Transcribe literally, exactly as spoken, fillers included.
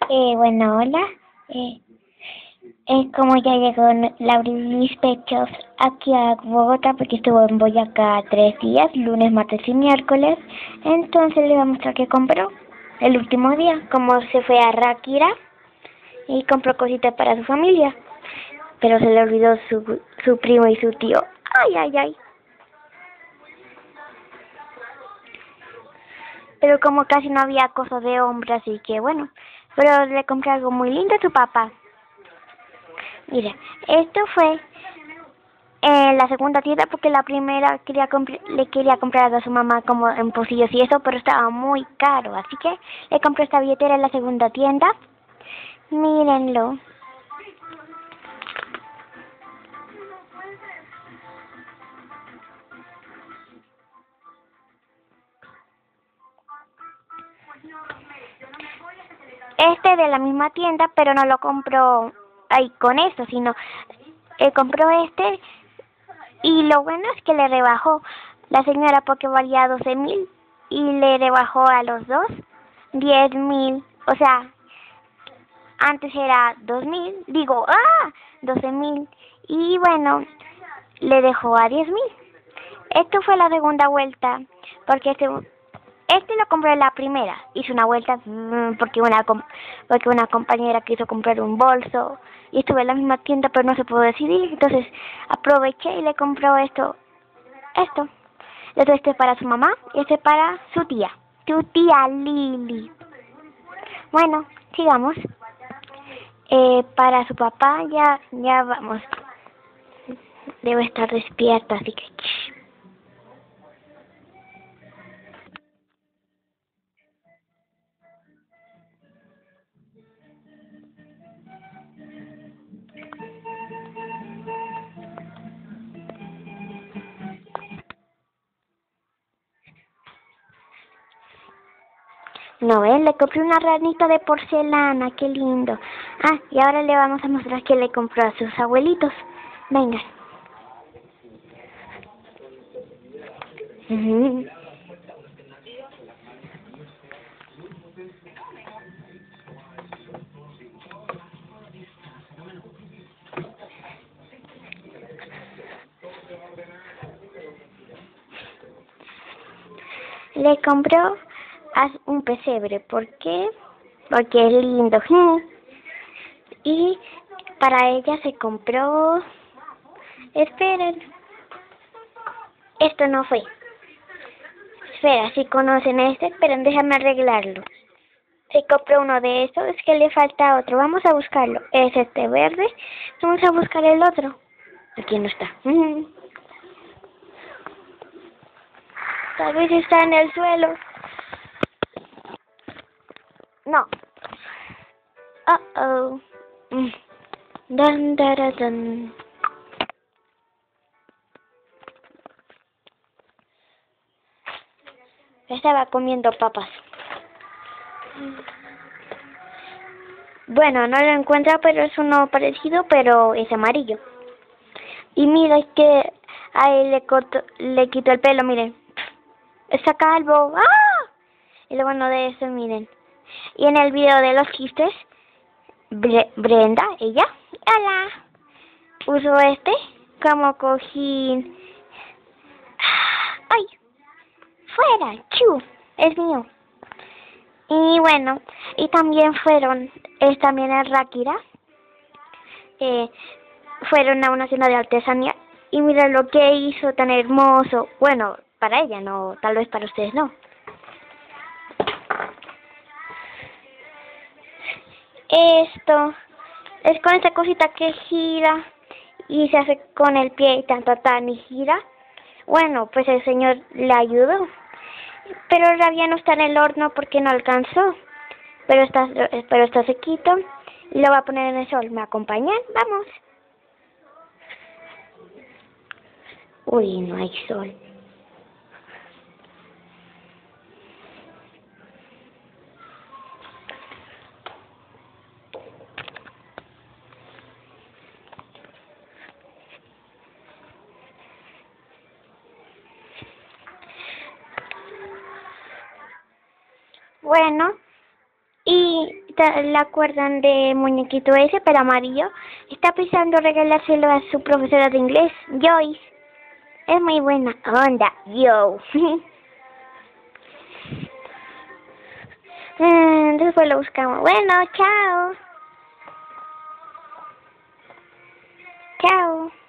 Eh, bueno, hola. Eh, eh, como ya llegó N- Laurilis Pechos aquí a Bogotá, porque estuvo en Boyacá tres días, lunes, martes y miércoles, entonces le voy a mostrar que compró el último día, como se fue a Ráquira y compró cositas para su familia, pero se le olvidó su, su primo y su tío. Ay, ay, ay. Pero como casi no había cosas de hombre, así que bueno, pero le compré algo muy lindo a su papá. Mira, esto fue en la segunda tienda porque la primera quería le quería comprar a su mamá como en pocillos y eso, pero estaba muy caro, así que le compré esta billetera en la segunda tienda. Mírenlo. Este de la misma tienda, pero no lo compró ahí con esto, sino eh, compró este y lo bueno es que le rebajó la señora porque valía doce mil y le rebajó a los dos diez mil, o sea, antes era dos mil, digo, ah, doce mil, y bueno, le dejó a diez mil. Esto fue la segunda vuelta, porque este, este lo compré en la primera, hice una vuelta mm, porque una porque una compañera quiso comprar un bolso, y estuve en la misma tienda pero no se pudo decidir, entonces aproveché y le compró esto, esto. Entonces este es para su mamá y este es para su tía, tu tía Lili. Bueno, sigamos. Eh, para su papá ya, ya vamos. Debe estar despierta, así que... Shh. No ven, le compré una ranita de porcelana, qué lindo. Ah, y ahora le vamos a mostrar que le compró a sus abuelitos. Venga. Uh-huh. Le compró a un pesebre, ¿por qué? Porque es lindo. Y para ella se compró... Esperen. Esto no fue. Espera, si conocen este, esperen, déjame arreglarlo. Se compró uno de estos, es que le falta otro. Vamos a buscarlo. Es este verde. Vamos a buscar el otro. Aquí no está. Mm. Tal vez está en el suelo. No. Uh oh. Mm. Dun, dun, dun. Estaba comiendo papas. Bueno, no lo encuentra, pero es uno parecido, pero es amarillo. Y mira, es que a él le, cortó, le quitó el pelo, miren. Está calvo. ¡Ah! Y lo bueno de eso, miren. Y en el video de los chistes, Bre Brenda, ella, hola, usó este como cojín. ¡Ay! ¡Fuera! ¡Chu! Es mío. Y bueno, y también fueron, es también en Ráquira, eh, fueron a una cena de artesanía y mira lo que hizo tan hermoso. Bueno, para ella no, tal vez para ustedes no. Esto es con esta cosita que gira y se hace con el pie y tanto tan y gira. Bueno, pues el señor le ayudó, pero todavía no está en el horno porque no alcanzó. Pero está, pero está sequito y lo va a poner en el sol. ¿Me acompañan? Vamos. Uy, no hay sol. Bueno, y está, la acuerdan de muñequito ese, pero amarillo. Está pensando regalárselo a su profesora de inglés, Joyce. Es muy buena onda, yo. Mm, Después lo buscamos. Bueno, chao. Chao.